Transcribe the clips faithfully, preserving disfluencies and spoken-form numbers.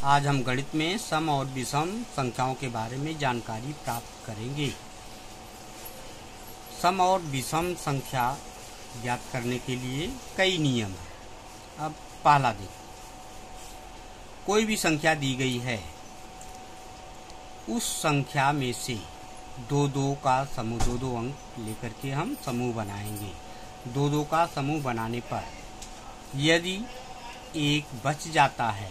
आज हम गणित में सम और विषम संख्याओं के बारे में जानकारी प्राप्त करेंगे। सम और विषम संख्या ज्ञात करने के लिए कई नियम हैं। अब पहला देखो, कोई भी संख्या दी गई है, उस संख्या में से दो दो का समूह, दो दो अंक लेकर के हम समूह बनाएंगे। दो दो का समूह बनाने पर यदि एक बच जाता है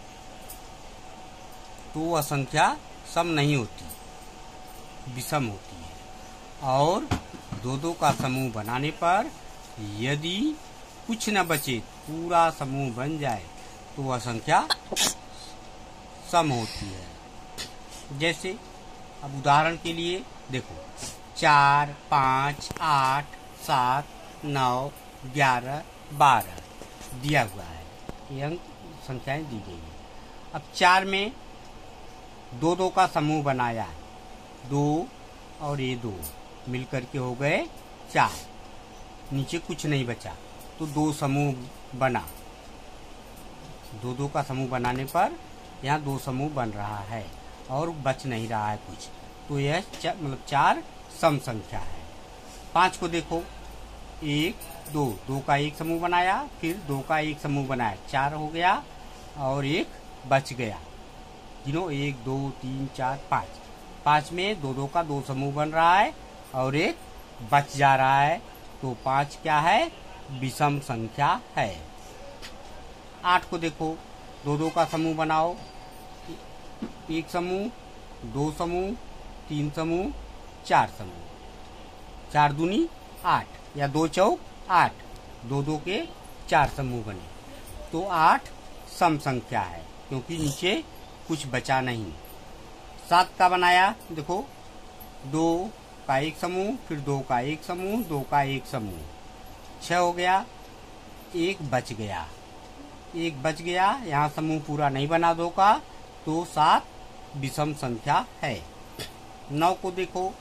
तो वह संख्या सम नहीं होती, विषम होती है। और दो दो का समूह बनाने पर यदि कुछ न बचे, पूरा समूह बन जाए, तो वह संख्या सम होती है। जैसे अब उदाहरण के लिए देखो, चार, पाँच, आठ, सात, नौ, ग्यारह, बारह दिया हुआ है, ये अंक संख्याएं दी गई है। अब चार में दो दो का समूह बनाया, दो और ये दो मिलकर के हो गए चार, नीचे कुछ नहीं बचा, तो दो समूह बना। दो दो का समूह बनाने पर यहाँ दो समूह बन रहा है और बच नहीं रहा है कुछ, तो यह मतलब चार सम संख्या है। पाँच को देखो, एक, दो, दो का एक समूह बनाया, फिर दो का एक समूह बनाया, चार हो गया और एक बच गया। गिनो, एक, दो, तीन, चार, पाँच। पाँच में दो दो का दो समूह बन रहा है और एक बच जा रहा है, तो पाँच क्या है? विषम संख्या है। आठ को देखो, दो दो का समूह बनाओ, एक समूह, दो समूह, तीन समूह, चार समूह, चार दूनी आठ या दो चौक आठ, दो दो के चार समूह बने, तो आठ सम संख्या है क्योंकि नीचे कुछ बचा नहीं। सात का बनाया, देखो, दो का एक समूह, फिर दो का एक समूह, दो का एक समूह, छह हो गया, एक बच गया, एक बच गया, यहाँ समूह पूरा नहीं बना दो का, तो सात विषम संख्या है। नौ को देखो,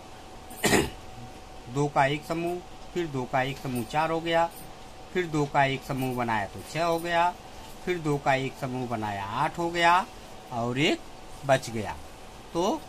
दो का एक समूह, फिर दो का एक समूह, चार हो गया, फिर दो का एक समूह बनाया तो छह हो गया, फिर दो का एक समूह बनाया, आठ हो गया और एक बच गया, तो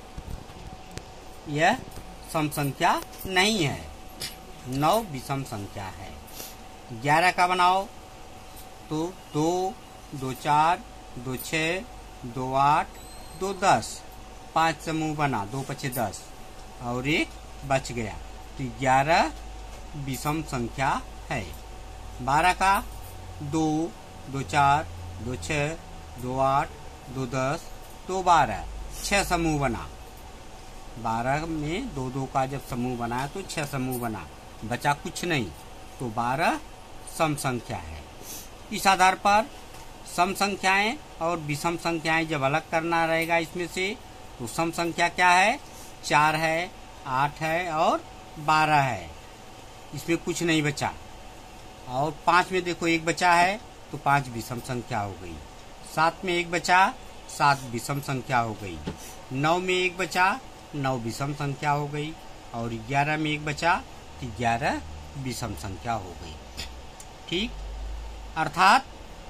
यह सम संख्या नहीं है, नौ विषम संख्या है। ग्यारह का बनाओ, तो दो, दो चार, दो छः, दो आठ, दो दस, पांच समूह बना, दो पचे दस और एक बच गया, तो ग्यारह विषम संख्या है। बारह का, दो, दो चार, दो छः, दो आठ, दो दस, दो बारह, छह समूह बना। बारह में दो दो का जब समूह बनाया तो छह समूह बना, बचा कुछ नहीं, तो बारह सम संख्या है। इस आधार पर सम संख्याएं और विषम संख्याएं जब अलग करना रहेगा इसमें से, तो सम संख्या क्या है? चार है, आठ है और बारह है, इसमें कुछ नहीं बचा। और पाँच में देखो एक बचा है, तो पाँच विषम संख्या हो गई। सात में एक बचा, सात विषम संख्या हो गई। नौ में एक बचा, नौ विषम संख्या हो गई। और ग्यारह में एक बचा, तो ग्यारह विषम संख्या हो गई। ठीक, अर्थात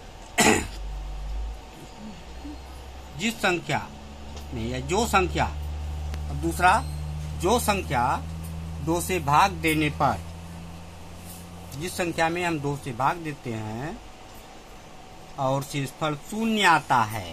जिस संख्या में या जो संख्या, अब दूसरा, जो संख्या दो से भाग देने पर, जिस संख्या में हम दो से भाग देते हैं और शेषफल शून्य आता है,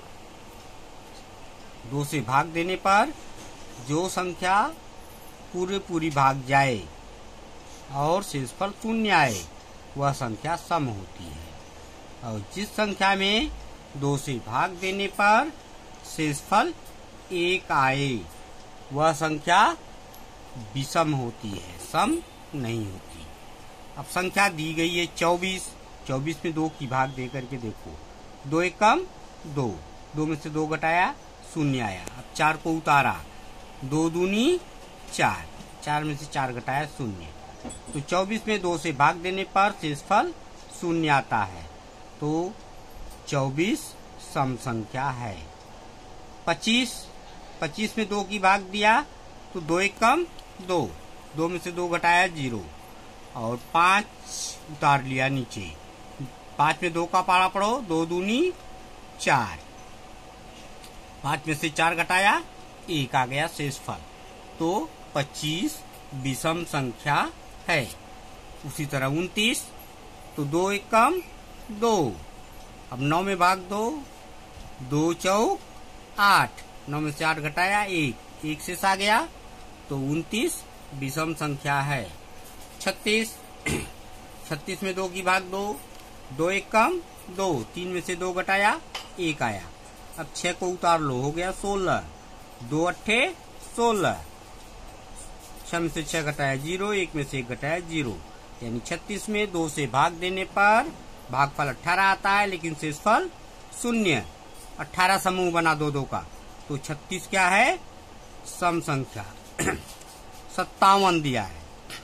दो से भाग देने पर जो संख्या पूरे पूरी भाग जाए और शेषफल शून्य आए, वह संख्या सम होती है। और जिस संख्या में दो से भाग देने पर शेषफल एक आए, वह संख्या विषम होती है, सम नहीं होती। अब संख्या दी गई है चौबीस, चौबीस में दो की भाग दे करके देखो, दो एक कम दो, दो में से दो घटाया शून्य आया। अब चार को उतारा, दो दूनी चार, चार में से चार घटाया शून्य, तो चौबीस में दो से भाग देने पर शेषफल शून्य आता है, तो चौबीस सम संख्या है। पच्चीस, पच्चीस में दो की भाग दिया तो दो एक कम दो, दो में से दो घटाया जीरो और पाँच उतार लिया नीचे, पाँच में दो का पारा पढ़ो, दो दूनी चार। पांच में से चार घटाया, एक आ गया शेषफल। तो पच्चीस विषम संख्या है। उसी तरह उनतीस, तो दो एक कम दो। अब नौ में भाग दो, दो चौक आठ। नौ में से आठ घटाया, एक, एक शेष आ गया। तो उनतीस विषम संख्या है। छत्तीस, छत्तीस में दो की भाग दो, दो एक कम दो। तीन में से दो घटाया, एक आया। अब छह को उतार लो, हो गया सोलह। दो अट्ठे सोलह। छह में से छह घटाया जीरो, एक में से एक घटाया जीरो। यानी छत्तीस में दो से भाग देने पर भागफल अठारह आता है, लेकिन शेषफल शून्य। अठारह समूह बना दो दो का, तो छत्तीस क्या है? सम संख्या। सत्तावन दिया है,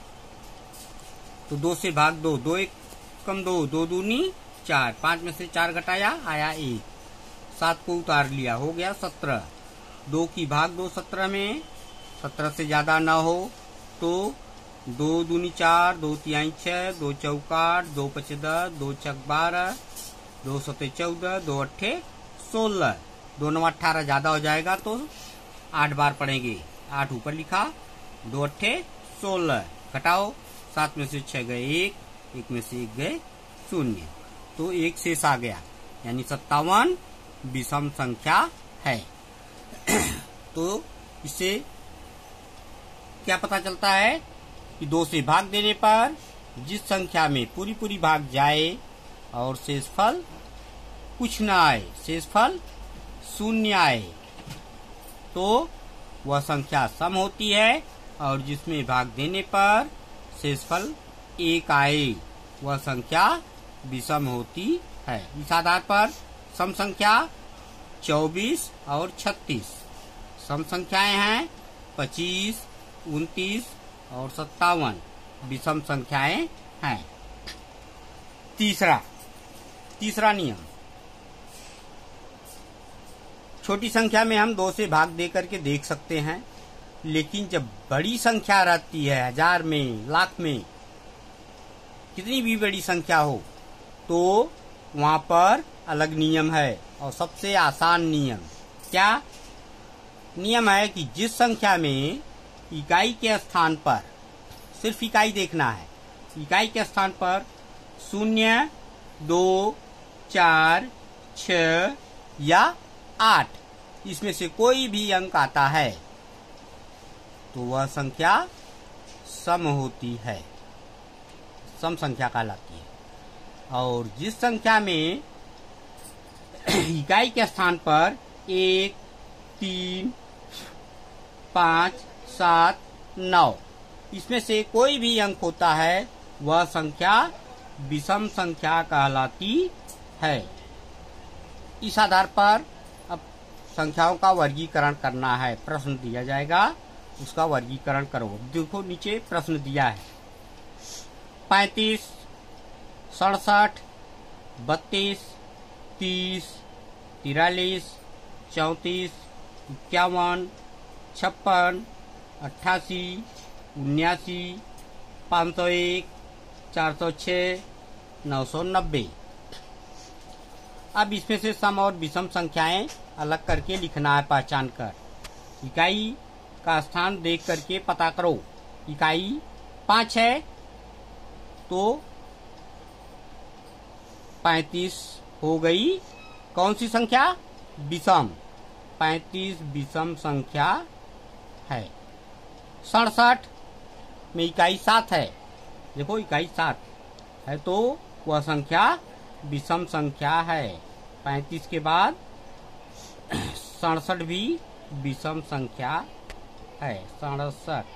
तो दो से भाग दो, दो एक कम दो, दो दूनी चार। पांच में से चार घटाया, आया एक। सात को उतार लिया, हो गया सत्रह। दो की भाग दो सत्रह में, सत्रह से ज्यादा न हो तो दो दूनी चार, दो तिहाई छह, दो चौक आठ, दो पचे दस, दो छक बारह, दो सते चौदह, दो अट्ठे सोलह। दो नौ अठारह ज्यादा हो जाएगा तो आठ बार पढ़ेंगे। आठ ऊपर लिखा, दो अट्ठे सोलह। घटाओ, सात में से छह गए एक, एक में से एक गए शून्य। तो एक शेष आ गया, यानी सत्तावन विषम संख्या है। तो इससे क्या पता चलता है कि दो से भाग देने पर जिस संख्या में पूरी पूरी भाग जाए और शेषफल कुछ न आए, शेषफल शून्य आए, तो वह संख्या सम होती है। और जिसमें भाग देने पर शेषफल एक आए, वह संख्या विषम होती है। इस आधार पर सम संख्या चौबीस और छत्तीस सम संख्याएं हैं। पच्चीस, उनतीस और सत्तावन विषम संख्याएं हैं। तीसरा तीसरा नियम, छोटी संख्या में हम दो से भाग दे करके देख सकते हैं, लेकिन जब बड़ी संख्या रहती है, हजार में, लाख में, कितनी भी बड़ी संख्या हो, तो वहां पर अलग नियम है। और सबसे आसान नियम क्या नियम है कि जिस संख्या में इकाई के स्थान पर, सिर्फ इकाई देखना है, इकाई के स्थान पर शून्य, दो, चार, छ या आठ, इसमें से कोई भी अंक आता है तो वह संख्या सम होती है, सम संख्या कहलाती है। और जिस संख्या में इकाई के स्थान पर एक, तीन, पाँच, सात, नौ, इसमें से कोई भी अंक होता है, वह संख्या विषम संख्या कहलाती है। इस आधार पर अब संख्याओं का वर्गीकरण करना है। प्रश्न दिया जाएगा, उसका वर्गीकरण करो। देखो नीचे प्रश्न दिया है, पैंतीस, सड़सठ, बत्तीस, तीस, तिरालीस, चौंतीस, इक्यावन, छप्पन, अट्ठासी, उन्यासी, पाँच सौ एक, चार सौ छः, नौ सौ नब्बे। अब इसमें से सम और विषम संख्याएं अलग करके लिखना है, पहचान कर। इकाई का स्थान देख करके पता करो। इकाई पाँच है तो पैंतीस हो गई कौन सी संख्या? विषम। पैंतीस विषम संख्या है। सड़सठ में इकाई सात है, देखो इकाई सात है तो वह संख्या विषम संख्या है। पैंतीस के बाद सड़सठ भी विषम संख्या है, सड़सठ।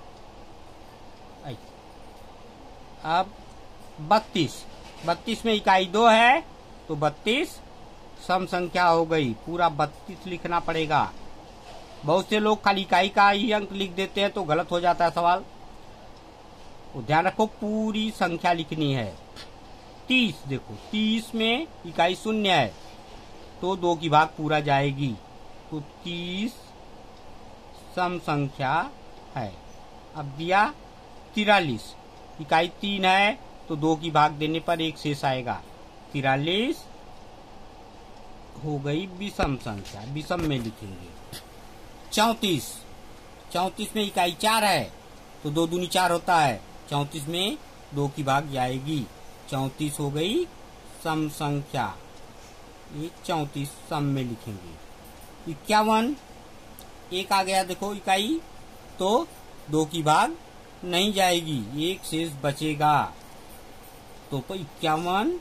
अब बत्तीस, बत्तीस में इकाई दो है तो बत्तीस सम संख्या हो गई। पूरा बत्तीस लिखना पड़ेगा। बहुत से लोग खाली इकाई का ही अंक लिख देते हैं तो गलत हो जाता है सवाल। तो ध्यान रखो, पूरी संख्या लिखनी है। तीस, देखो तीस में इकाई शून्य है तो दो की भाग पूरा जाएगी, तो तीस सम संख्या है। अब दिया तिरालीस, इकाई तीन है तो दो की भाग देने पर एक शेष आएगा। तिरालीस हो गई विषम संख्या, विषम में लिखेंगे। चौंतीस, चौंतीस में इकाई चार है तो दो दूनी चार होता है, चौंतीस में दो की भाग जाएगी, चौंतीस हो गई सम संख्या, ये चौंतीस सम में लिखेंगे। इक्यावन, एक आ गया देखो इकाई, तो दो की भाग नहीं जाएगी, एक शेष बचेगा, तो इक्यावन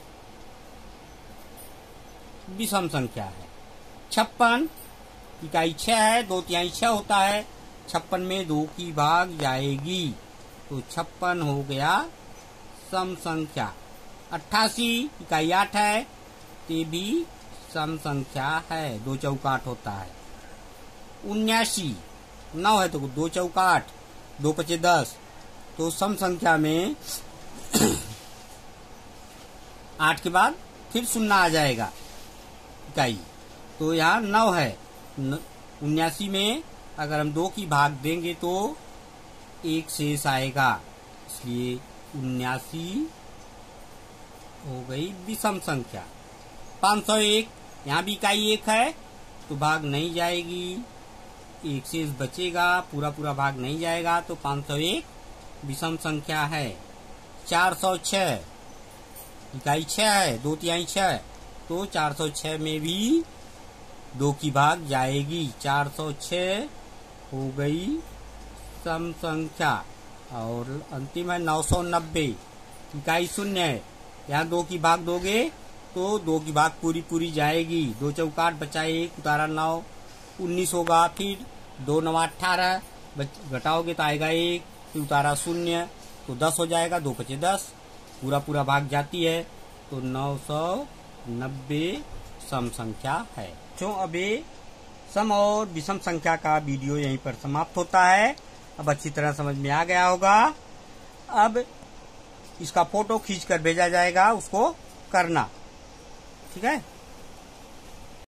विषम संख्या है। छप्पन, इकाई छह है, दो तिहाई छह होता है, छप्पन में दो की भाग जाएगी, तो छप्पन हो गया सम संख्या। अट्ठासी, इकाई आठ है, ते भी सम संख्या है, दो चौका आठ होता है। उन्यासी, नौ है तो दो चौका आठ, दो पचे दस, तो सम संख्या में आठ के बाद फिर शून्य आ जाएगा इकाई, तो यहाँ नौ है, उन्यासी में अगर हम दो की भाग देंगे तो एक शेष आएगा, इसलिए उन्यासी हो गई विषम संख्या। पाँच सौ एक, यहाँ भी इकाई एक है तो भाग नहीं जाएगी, एक शेष बचेगा, पूरा पूरा भाग नहीं जाएगा, तो पाँच सौ एक विषम संख्या है। चार सौ छह, इकाई छह है, दो तिहाई छह, तो चार सौ छह में भी दो की भाग जाएगी, चार सौ छह हो गई सम संख्या। और अंतिम है नौ सौ नब्बे, इकाई शून्य है, यहाँ दो की भाग दोगे तो दो की भाग पूरी पूरी जाएगी, दो चौकाट बचा एक, उतारा नौ, उन्नीस होगा, फिर दो नवा अठारह, घटाओगे तो आएगा एक, फिर उतारा शून्य, तो दस हो जाएगा, दो पचे दस, पूरा पूरा भाग जाती है, तो नौ सौ नब्बे सम संख्या है। तो अभी सम और विषम संख्या का वीडियो यहीं पर समाप्त होता है। अब अच्छी तरह समझ में आ गया होगा। अब इसका फोटो खींचकर भेजा जाएगा, उसको करना, ठीक है।